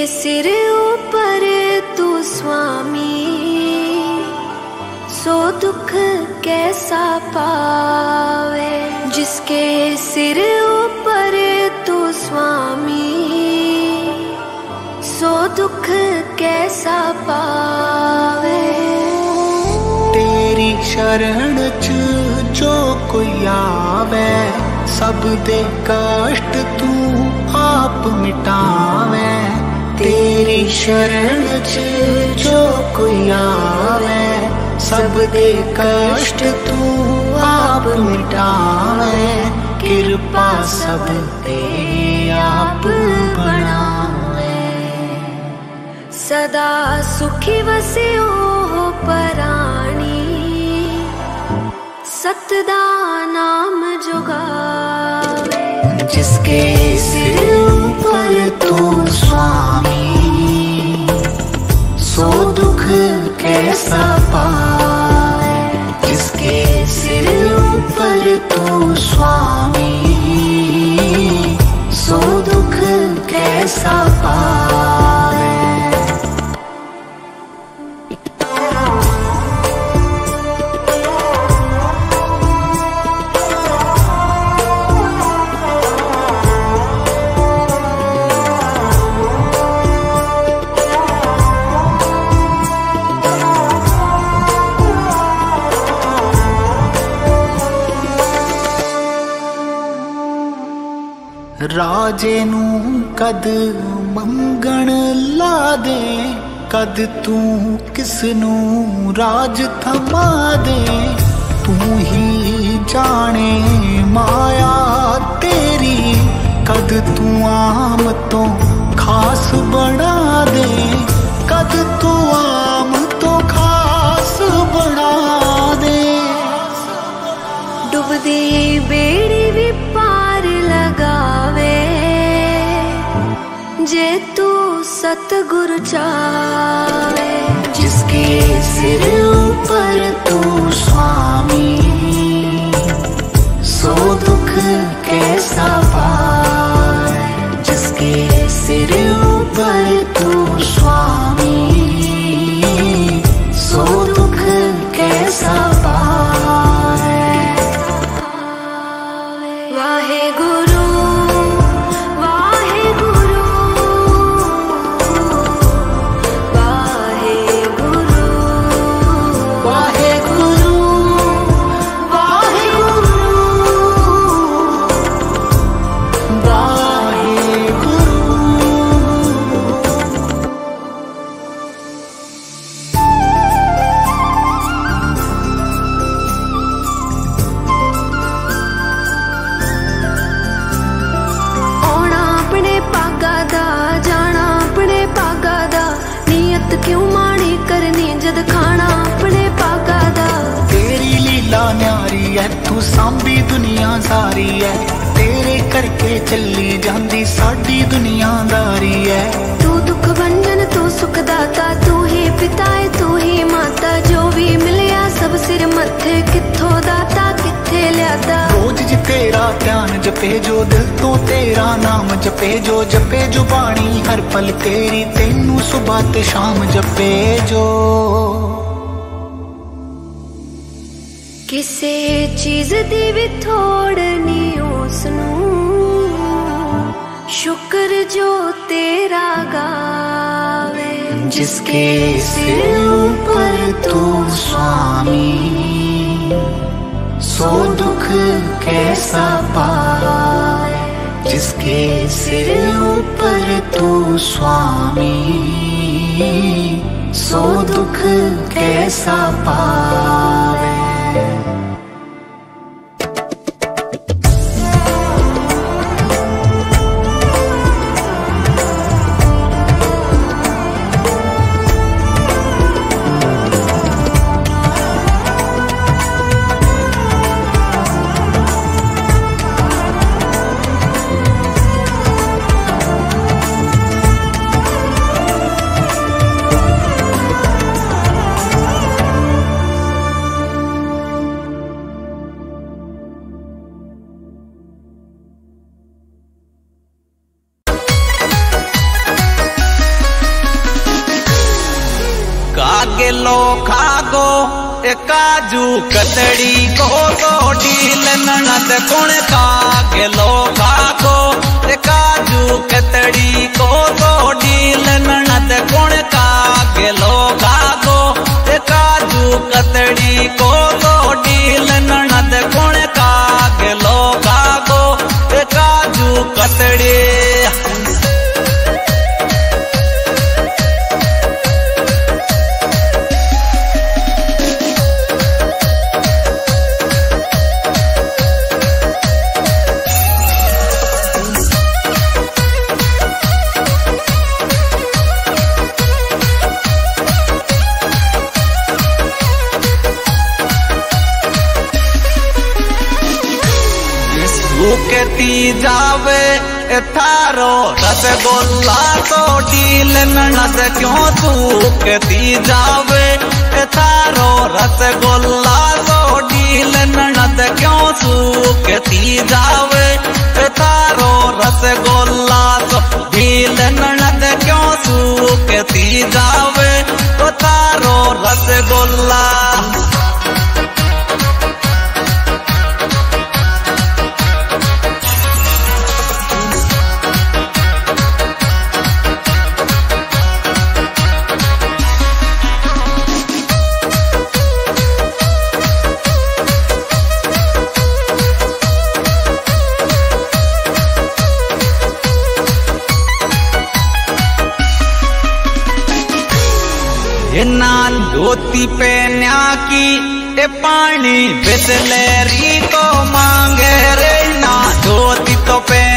सिर ऊपर तू स्वामी, सो दुख कैसा पावे। जिसके सिर ऊपर तू स्वामी, सो दुख कैसा पावे। तेरी शरण च जो कोई आवे, सब दे कष्ट तू आप मिटावे। तेरी शरण च जो कोई आवे, सब दे कष्ट तू आप मिटावे। कृपा सब ते आप बनावे। सदा सुखी वसियो हो पराणी, सतदा नाम जुगावे। जिसके सिर ऊपर तू स्वामी, सो दुख कैसा पाए। जिसके सिर ऊपर तू स्वामी, सो दुख कैसा पाए। राजे नू कद मंगण ला दे, कद तू किसनू राज थमा दे। तू ही जाने माया तेरी, कद तू आम तो खास बना दे। कद तू आम तो खास बना दे। डुबदी बेड़ी भी पार लगावे, जे तू सतगुरु चावे। जिसके सिर ऊपर तू स्वामी, सो दुख कैसा पाए। जिसके सिर ऊपर तू स्वामी, सो दुख कैसा पाए। वाहे गुरु वाहे गुरु, वाहे गुरु वाहे गुरु वाहे गुरु वाहे गुरु। जाना अपने पागा दा, नियत क्यों माड़ी करनी जद खाना अपने पागा दा। तेरी लीला न्यारी है, तू सांभी दुनिया सारी है। तेरे करके चली जांदी साडी दुनियादारी है। तू दुख भंजन तू सुख दाता, तू ही पिता है तू ही माता। जो भी मिलया सब सिर मथे, किथों दाता किथे ल्यादा। रोज जी तेरा ध्यान जपे जो, दिल तो तेरा नाम जपे जो। जपे जो बाणी हर पल तेरी, तेनू सुबह ते शाम जपे जो। किसे चीज दी भी थोड़ नी उसनू, शुक्र जो तेरा गावे। जिसके सिर ऊपर तू स्वामी, सो दुख कैसा पाए। जिसके सिर ऊपर तू स्वामी, सो दुख कैसा पावे। काजू कतड़ी को ढील ननद गुण का गेलो खाको काजू कतड़ी को ढील ननद गुण का गेलो खाको काजू कतड़ी को ढील ननद गुण का गेलो खाको काजू कतड़ी कहती जावे थारो रसगुल्ला तो ढील ननद क्यों तू कहती जावे थारो रसगुल्ला तो ढील ननद क्यों तू कहती जावे थारो रसगुल्ला तो ढील ननद क्यों तू कहती जावे थारो रसगुल्ला नान धोती पहना की ए पानी बिसलेरी को मांगे रे ना धोती तो पे